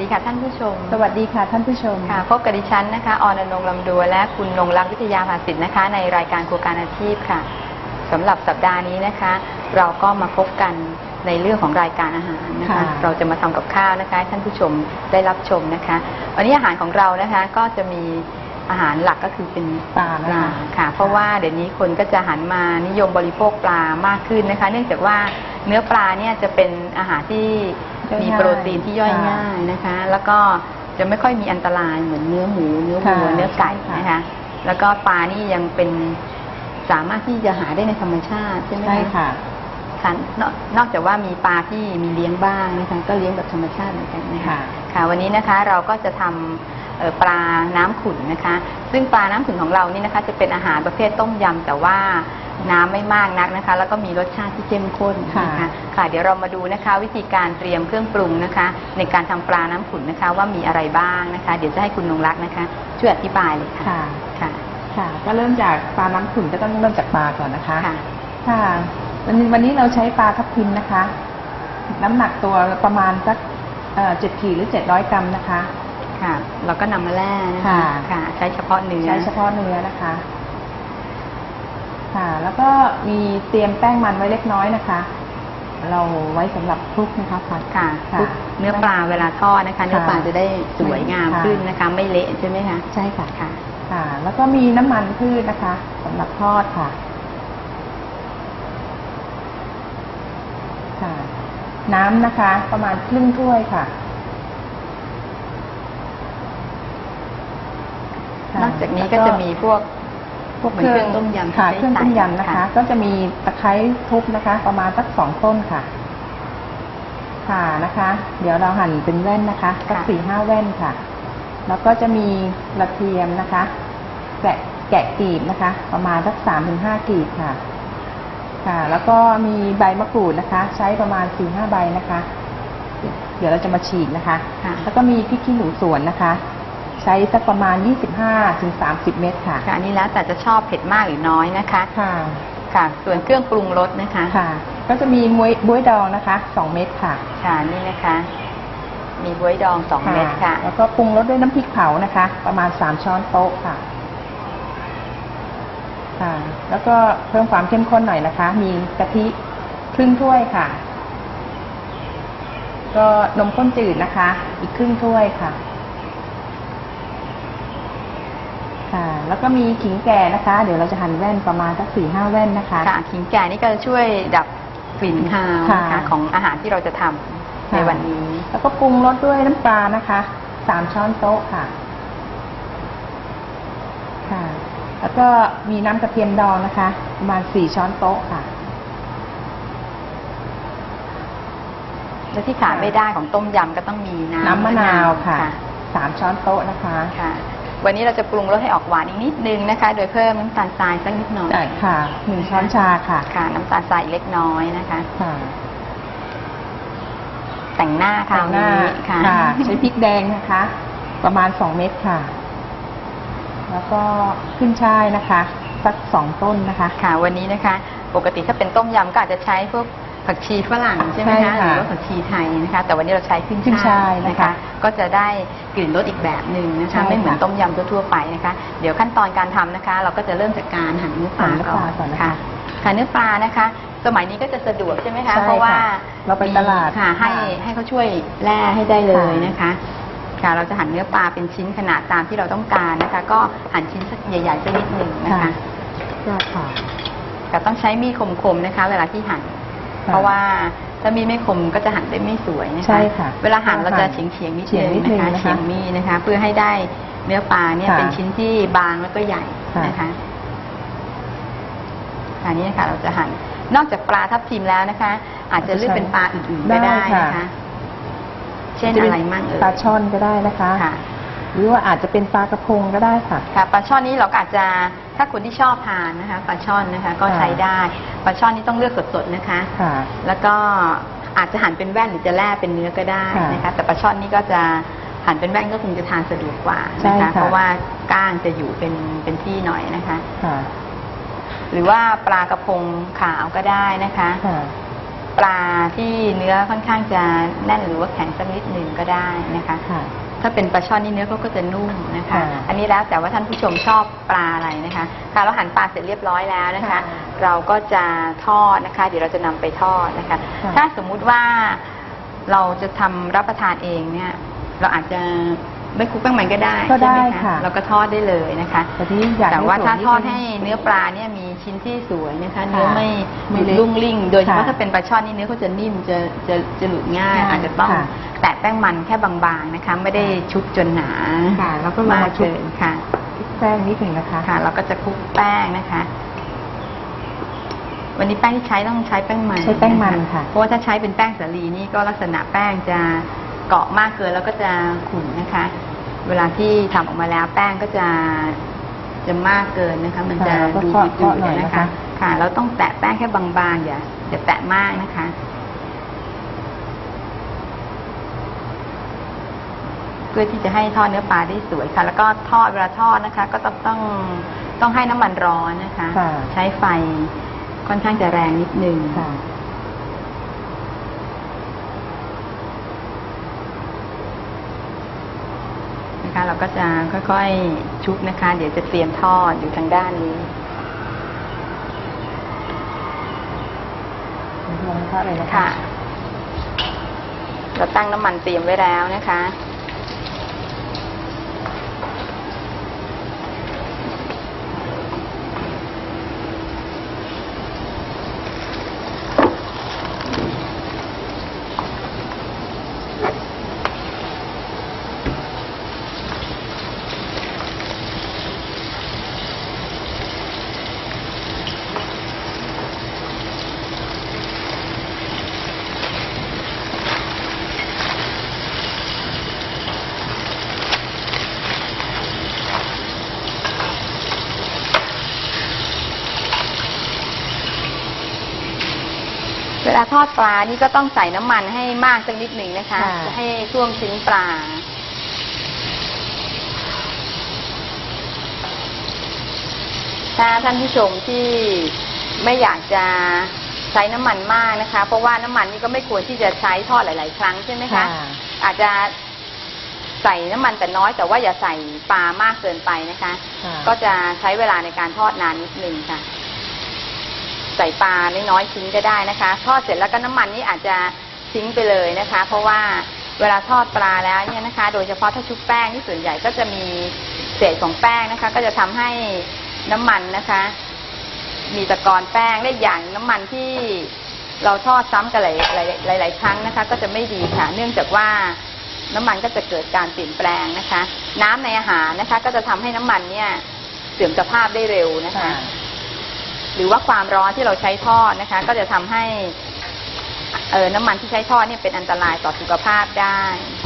ดีค่ะท่านผู้ชมสวัสดีค่ะท่านผู้ชมค่ะพบกับดิฉันนะคะอรณรงค์ลำดวนและคุณนงรักวิทยาภาสิทธิ์นะคะในรายการครัวการอาชีพค่ะสำหรับสัปดาห์นี้นะคะเราก็มาพบกันในเรื่องของรายการอาหารนะคะเราจะมาทำกับข้าวนะคะท่านผู้ชมได้รับชมนะคะวันนี้อาหารของเรานะคะก็จะมีอาหารหลักก็คือเป็นปลาค่ะเพราะว่าเดี๋ยวนี้คนก็จะหันมานิยมบริโภคปลามากขึ้นนะคะเนื่องจากว่าเนื้อปลาเนี่ยจะเป็นอาหารที่มีโปรตีนที่ย่อยง่ายนะคะแล้วก็จะไม่ค่อยมีอันตรายเหมือนเนื้อหมูเนื้อวัวเนื้อไก่นะคะแล้วก็ปลานี่ยังเป็นสามารถที่จะหาได้ในธรรมชาติใช่ไหมคะใช่ค่ะนอกจากว่ามีปลาที่มีเลี้ยงบ้างนะคะก็เลี้ยงแบบธรรมชาติเหมือนกันนะคะค่ะวันนี้นะคะเราก็จะทำปลาน้ำขุ่นนะคะซึ่งปลาน้ำขุ่นของเรานี่นะคะจะเป็นอาหารประเภทต้มยำแต่ว่าน้ำไม่มากนักนะคะแล้วก็มีรสชาติที่เข้มข้นนะคะค่ะเดี๋ยวเรามาดูนะคะวิธีการเตรียมเครื่องปรุงนะคะในการทำปลาน้ำขุ่นนะคะว่ามีอะไรบ้างนะคะเดี๋ยวจะให้คุณนงรักนะคะช่วยอธิบายเลยค่ะค่ะก็เริ่มจากปลาน้ำขุ่นก็ต้องเริ่มจากปลาก่อนนะคะค่ะวันนี้เราใช้ปลาทับทิมนะคะน้ำหนักตัวประมาณสัก7 ขีดหรือ700 กรัมนะคะค่ะเราก็นำมาแล่นะคะค่ะใช้เฉพาะเนื้อนะคะค่ะแล้วก็มีเตรียมแป้งมันไว้เล็กน้อยนะคะเราไว้สำหรับคลุกนะคะค่ะเนื้อปลาเวลาทอดนะคะเนื้อปลาจะได้สวยงามขึ้นนะคะไม่เละใช่ไหมคะใช่ค่ะค่ะแล้วก็มีน้ำมันพืชนะคะสำหรับทอดค่ะน้ำนะคะประมาณครึ่งถ้วยค่ะนอกจากนี้ก็จะมีพวกเครื่องต้มยำค่ะเครื่องต้มยำนะคะก็จะมีตะไคร้ทุบนะคะประมาณสัก2 ต้นค่ะนะคะเดี๋ยวเราหั่นเป็นแว่นนะคะสัก4-5 แว่นค่ะแล้วก็จะมีกระเทียมนะคะแกะกลีบนะคะประมาณสัก3-5 กลีบค่ะแล้วก็มีใบมะกรูดนะคะใช้ประมาณ4-5 ใบนะคะเดี๋ยวเราจะมาฉีกนะคะแล้วก็มีพริกขี้หนูสวนนะคะใช้สักประมาณ25-30 เม็ดค่ะอันนี้แล้วแต่จะชอบเผ็ดมากหรือน้อยนะคะค่ะส่วนเครื่องปรุงรสนะคะก็จะมีบ๊วยดองนะคะ2 เม็ดค่ะนี่นะคะมีบ๊วยดอง2 เม็ดค่ะแล้วก็ปรุงรสด้วยน้ำพริกเผานะคะประมาณ3 ช้อนโต๊ะค่ะแล้วก็เพิ่มความเข้มข้นหน่อยนะคะมีกะทิครึ่งถ้วยค่ะก็นมข้นจืดนะคะอีกครึ่งถ้วยค่ะแล้วก็มีขิงแก่นะคะเดี๋ยวเราจะหั่นแว่นประมาณสัก4-5 แว่นนะคะขิงแก่นี่ก็จะช่วยดับกลิ่นคาวนะคะของอาหารที่เราจะทำในวันนี้แล้วก็ปรุงรสด้วยน้ำปลานะคะ3 ช้อนโต๊ะค่ะแล้วก็มีน้ำกระเทียมดองนะคะประมาณ4 ช้อนโต๊ะค่ะและที่ขาดไม่ได้ของต้มยำก็ต้องมีน้ำมะนาวค่ะ3 ช้อนโต๊ะนะคะวันนี้เราจะปรุงรสให้ออกหวานอีกนิดนึงนะคะโดยเพิ่มน้ำตาลทรายสักนิดหน่อยค่ะ1 ช้อนชาค่ะน้ำตาลทรายเล็กน้อยนะคะแต่งหน้าค่ะใช้พริกแดงนะคะประมาณ2 เม็ดค่ะแล้วก็ขึ้นช่ายนะคะสัก2 ต้นนะคะวันนี้นะคะปกติถ้าเป็นต้มยำก็อาจจะใช้พวกผักชีฝรั่งใช่ไหมคะหรือว่าผักชีไทยนะคะแต่วันนี้เราใช้ขึ้นช่ายนะคะก็จะได้กลิ่นรสอีกแบบหนึ่งนะคะไม่เหมือนต้มยำทั่วไปนะคะเดี๋ยวขั้นตอนการทำนะคะเราก็จะเริ่มจากการหั่นเนื้อปลาก่อนค่ะเนื้อปลานะคะสมัยนี้ก็จะสะดวกใช่ไหมคะเพราะว่าเราไปตลาดให้เขาช่วยแล่ให้ได้เลยนะคะเราจะหั่นเนื้อปลาเป็นชิ้นขนาดตามที่เราต้องการนะคะก็หั่นชิ้นสักใหญ่ๆสักนิดหนึ่งนะคะแต่ต้องใช้มีดคมๆนะคะเวลาที่หั่นเพราะว่าถ้ามีไม่คมก็จะหั่นได้ไม่สวยนะคะเวลาหั่นเราจะเฉียงๆนิดนึงนะคะเฉียงมีนะคะเพื่อให้ได้เนื้อปลาเนี่ยเป็นชิ้นที่บางแล้วก็ใหญ่นะคะอันนี้ค่ะเราจะหั่นนอกจากปลาทับทิมแล้วนะคะอาจจะเลือกเป็นปลาอื่นๆก็ได้นะคะเช่นอะไรมั่งปลาช่อนก็ได้นะคะหรือว่าอาจจะเป็นปลากระพงก็ได้ค่ะปลาช่อนนี้เราอาจจะถ้าคนที่ชอบทานนะคะปลาช่อนนะคะก็ใช้ได้ปลาช่อนนี้ต้องเลือกสดๆนะคะแล้วก็อาจจะหั่นเป็นแว่นหรือจะแล่เป็นเนื้อก็ได้นะคะแต่ปลาช่อนนี้ก็จะหั่นเป็นแว่นก็คงจะทานสะดวกกว่านะคะเพราะว่าก้างจะอยู่เป็นที่หน่อยนะคะหรือว่าปลากระพงขาวก็ได้นะคะปลาที่เนื้อค่อนข้างจะแน่นหรือว่าแข็งสักนิดหนึ่งก็ได้นะคะถ้าเป็นปลาช่อนนี่เนื้อเขาก็จะนุ่มนะคะอันนี้แล้วแต่ว่าท่านผู้ชมชอบปลาอะไรนะคะค่ะเราหั่นปลาเสร็จเรียบร้อยแล้วนะคะเราก็จะทอดนะคะเดี๋ยวเราจะนำไปทอดนะคะถ้าสมมุติว่าเราจะทำรับประทานเองเนี่ยเราอาจจะไม่คลุกแป้งมันก็ได้ใช่ไหมคะเราก็ทอดได้เลยนะคะแต่ว่าถ้าทอดให้เนื้อปลาเนี่ยมีชิ้นที่สวยนะคะเนื้อไม่ลุ่งลิ่งโดยเฉพาะถ้าเป็นปลาช่อนนี่เนื้อเขาจะนิ่มจะหลุดง่ายอาจจะต้องแตะแป้งมันแค่บางๆนะคะไม่ได้ชุบจนหนาแล้วก็มาเกินค่ะแป้งนิดหนึ่งนะคะค่ะเราก็จะคลุกแป้งนะคะวันนี้แป้งที่ใช้ต้องใช้แป้งมันใช้แป้งมันค่ะเพราะว่าถ้าใช้เป็นแป้งสาลีนี่ก็ลักษณะแป้งจะเกาะมากเกินแล้วก็จะขุ่นนะคะเวลาที่ทำออกมาแล้วแป้งก็จะมากเกินนะคะมันจะดูจืดๆนะคะค่ะเราต้องแตะแป้งแค่บางๆอย่าแตะมากนะคะเพื่อที่จะให้ทอดเนื้อปลาได้สวยค่ะแล้วก็ทอดเวลาทอดนะคะก็ต้องให้น้ำมันร้อนนะคะใช้ไฟค่อนข้างจะแรงนิดนึงเราก็จะค่อยๆชุบนะคะเดี๋ยวจะเตรียมทอดอยู่ทางด้านนี้ลงทอดเลยนะคะค่ะเราตั้งน้ำมันเตรียมไว้แล้วนะคะเวลาทอดปลานี่ก็ต้องใส่น้ำมันให้มากสักนิดหนึ่งนะคะจะให้ท่วมชิ้นปลาถ้าท่านผู้ชมที่ไม่อยากจะใช้น้ำมันมากนะคะเพราะว่าน้ำมันนี่ก็ไม่ควรที่จะใช้ทอดหลายๆครั้งใช่ไหมคะอาจจะใส่น้ำมันแต่น้อยแต่ว่าอย่าใส่ปลามากเกินไปนะคะก็จะใช้เวลาในการทอดนานนิดนึงค่ะใส่ปลาน้อยๆชิ้นก็ได้นะคะทอดเสร็จแล้วก็น้ำมันนี่อาจจะทิ้งไปเลยนะคะเพราะว่าเวลาทอดปลาแล้วเนี่ยนะคะโดยเฉพาะถ้าชุบแป้งที่ส่วนใหญ่ก็จะมีเศษของแป้งนะคะก็จะทำให้น้ำมันนะคะมีตะกอนแป้งและอย่างน้ำมันที่เราทอดซ้ำกันหลายครั้งนะคะก็จะไม่ดีค่ะเนื่องจากว่าน้ำมันก็จะเกิดการเปลี่ยนแปลงนะคะน้ำในอาหารนะคะก็จะทำให้น้ำมันเนี่ยเสื่อมสภาพได้เร็วนะคะหรือว่าความร้อนที่เราใช้ทอดนะคะก็จะทำให้น้ำมันที่ใช้ทอดเนี่ยเป็นอันตรายต่อสุขภาพได้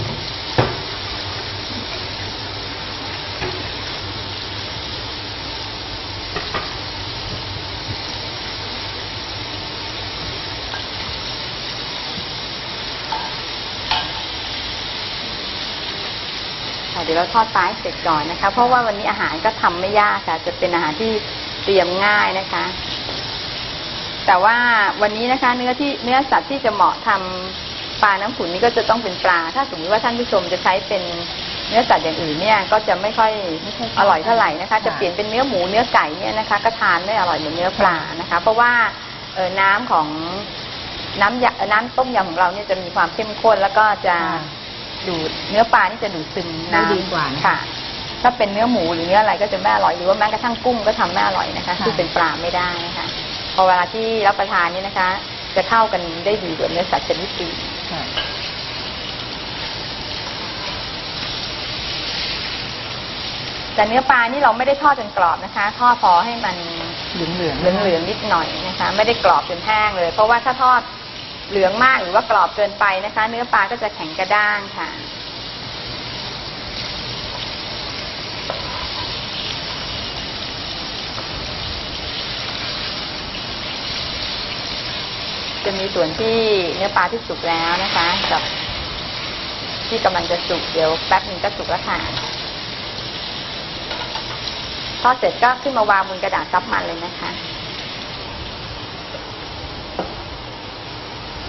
เดี๋ยวเราทอดปลาให้เสร็จก่อนนะคะเพราะว่าวันนี้อาหารก็ทำไม่ยากค่ะจะเป็นอาหารที่เตรียมง่ายนะคะแต่ว่าวันนี้นะคะเนื้อสัตว์ที่จะเหมาะทำปลาน้ำขุ่นนี่ก็จะต้องเป็นปลาถ้าสมมติว่าท่านผู้ชมจะใช้เป็นเนื้อสัตว์อย่างอื่นเนี่ยก็จะไม่ค่อยอร่อยเท่าไหร่นะคะจะเปลี่ยนเป็นเนื้อหมูเนื้อไก่เนี่ยนะคะก็ทานไม่อร่อยเหมือนเนื้อปลานะคะเพราะว่าน้ำของน้ำต้มยำของเราเนี่ยจะมีความเข้มข้นแล้วก็จะดูดเนื้อปลานี่จะดูดซึมน้ำดีกว่าค่ะถ้าเป็นเนื้อหมูหรือเนื้ออะไรก็จะไม่อร่อยหรือว่าแม้กระทั่งกุ้งก็ทำไม่อร่อยนะคะที่เป็นปลาไม่ได้นะคะพอเวลาที่รับประทานนี่นะคะจะเข้ากันได้ดีกว่าเนื้อสัตว์ชนิดอื่นแต่เนื้อปลานี่เราไม่ได้ทอดจนกรอบนะคะทอดพอให้มันเหลืองนิดหน่อยนะคะไม่ได้กรอบจนแห้งเลยเพราะว่าถ้าทอดเหลืองมากหรือว่ากรอบเกินไปนะคะเนื้อปลาก็จะแข็งกระด้างค่ะจะมีส่วนที่เนื้อปลาที่สุกแล้วนะคะกับที่กำลังจะสุกเดี๋ยวแป๊บนึงก็สุกแล้วค่ะทอดเสร็จก็ขึ้นมาวางบนกระดาษซับมันเลยนะคะ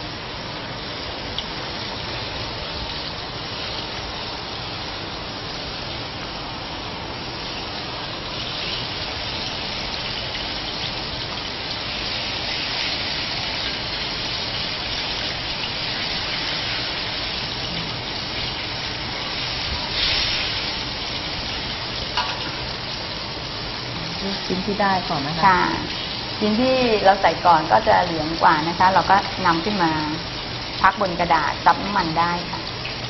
ชิ้นที่ได้ก่อนนะคะค่ะชิ้นที่เราใส่ก่อนก็จะเหลืองกว่านะคะ เราก็นำขึ้นมาพักบนกระดาษซับน้ำมันได้ค่ะ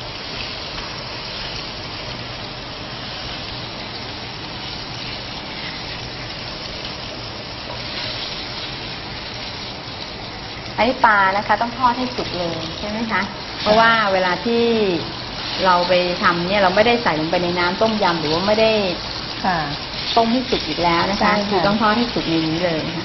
ไอ้ปลานะคะต้องทอดให้สุกเลยใช่ไหมคะเพราะว่าเวลาที่เราไปทำเนี่ยเราไม่ได้ใส่ลงไปในน้ำต้มยำหรือว่าไม่ได้ต้มให้สุกอีกแล้วนะคะคือต้องทอดให้สุกในนี้เลยค่ะ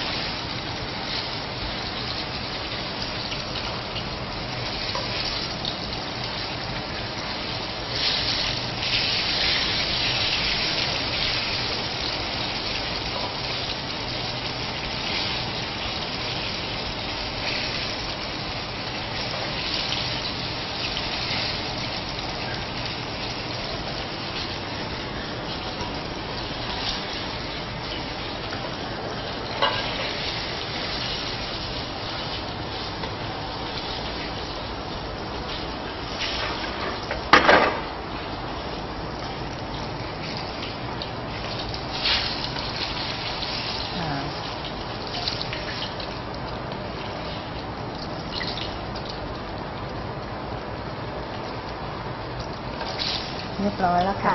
เรียบร้อยแล้วค่ะ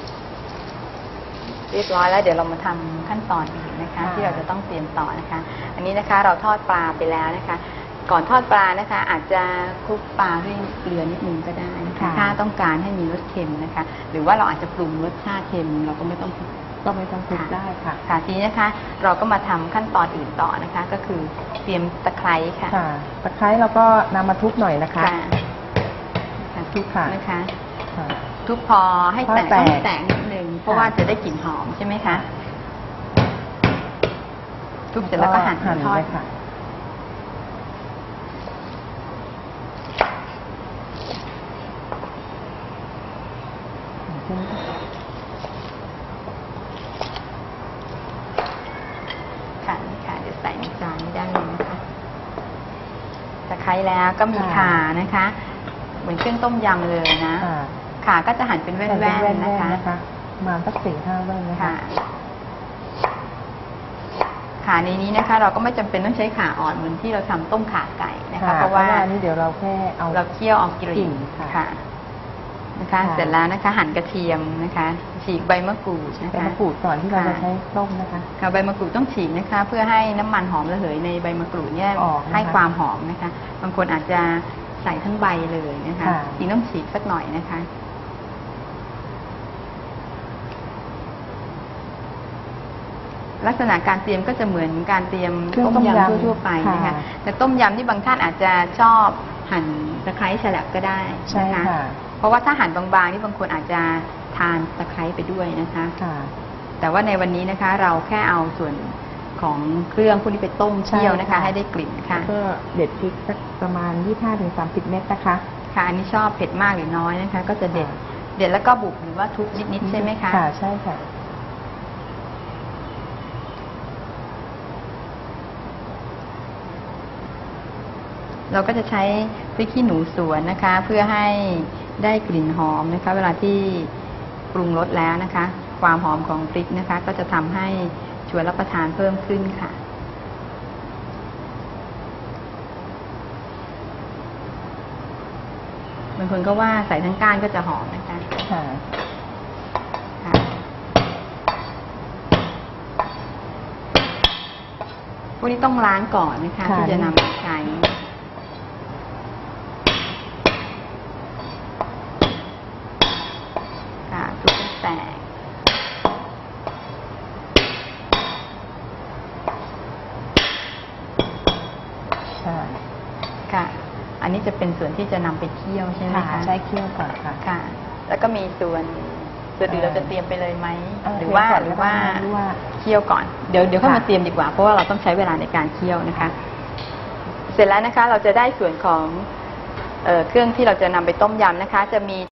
เรียบร้อยแล้วเดี๋ยวเรามาทำขั้นตอนอื่นนะคะที่เราจะต้องเตรียมต่อนะคะอันนี้นะคะเราทอดปลาไปแล้วนะคะก่อนทอดปลานะคะอาจจะคลุกปลาด้วยเกลือนิดนึงก็ได้นะคะถ้าต้องการให้มีรสเค็มนะคะหรือว่าเราอาจจะปรุงรสชาติเค็มเราก็ไม่ต้องคลุกได้ค่ะค่ะทีนี้นะคะเราก็มาทำขั้นตอนอื่นต่อนะคะก็คือเตรียมตะไคร้ค่ะตะไคร้เราก็นำมาทุบหน่อยนะคะทุบนะคะทุบพอให้แตกนิดนึงเพราะว่าจะได้กลิ่นหอมใช่ไหมคะทุบเสร็จแล้วก็หั่นทอดค่ะค่ะเดี๋ยวใส่ในจานนี้ได้เลยนะคะตะไคร้แล้วก็มีข่านะคะเหมือนเครื่องต้มยำเลยนะขาก็จะหั่นเป็นแว่นๆนะคะมาสัก4-5 แว่นนะคะขาในนี้นะคะเราก็ไม่จำเป็นต้องใช้ขาอ่อนเหมือนที่เราทำต้มขาไก่นะคะเพราะว่าอันนี้เดี๋ยวเราแค่เราเคี่ยวเอากลิ่นค่ะนะคะเสร็จแล้วนะคะหั่นกระเทียมนะคะฉีกใบมะกรูดนะคะใบมะกรูดก่อนที่เราจะใช้ต้มนะคะค่ะใบมะกรูดต้องฉีกนะคะเพื่อให้น้ำมันหอมระเหยในใบมะกรูดเนี่ยให้ความหอมนะคะบางคนอาจจะใส่ทั้งใบเลยนะคะจริงต้องฉีกสักหน่อยนะคะลักษณะการเตรียมก็จะเหมือนการเตรียมต้มยำทั่วไปนะคะแต่ต้มยำที่บางท่านอาจจะชอบหั่นตะไคร้ฉลับก็ได้นะคะเพราะว่าถ้าหั่นบางๆนี่บางคนอาจจะทานตะไคร้ไปด้วยนะคะแต่ว่าในวันนี้นะคะเราแค่เอาส่วนของเครื่องพวกนี้ไปต้มเคี่ยวนะคะให้ได้กลิ่นค่ะก็เด็ดพริกสักประมาณ25-30 เม็ดนะคะค่ะอันนี้ชอบเผ็ดมากหรือน้อยนะคะก็จะเด็ดแล้วก็บุบหรือว่าทุบนิดๆใช่ไหมคะค่ะใช่ค่ะเราก็จะใช้พริกขี้หนูสวนนะคะเพื่อให้ได้กลิ่นหอมนะคะเวลาที่ปรุงรสแล้วนะคะความหอมของพริกนะคะก็จะทำให้ชวนรับประทานเพิ่มขึ้นค่ะบางคนก็ว่าใส่ทั้งก้านก็จะหอมนะคะพวกนี้ต้องล้างก่อนนะคะที่จะนำมาใช้ทุกแตกค่ะอันนี้จะเป็นส่วนที่จะนำไปเคี่ยวใช่ไหมคะใช้เคี่ยวก่อนค่ะแล้วก็มีส่วนอื่นเราจะเตรียมไปเลยไหมหรือว่าเคี่ยวก่อนเดี๋ยวเข้ามาเตรียมดีกว่าเพราะว่าเราต้องใช้เวลาในการเคี่ยวนะคะเสร็จแล้วนะคะเราจะได้ส่วนของเครื่องที่เราจะนำไปต้มยำนะคะจะมี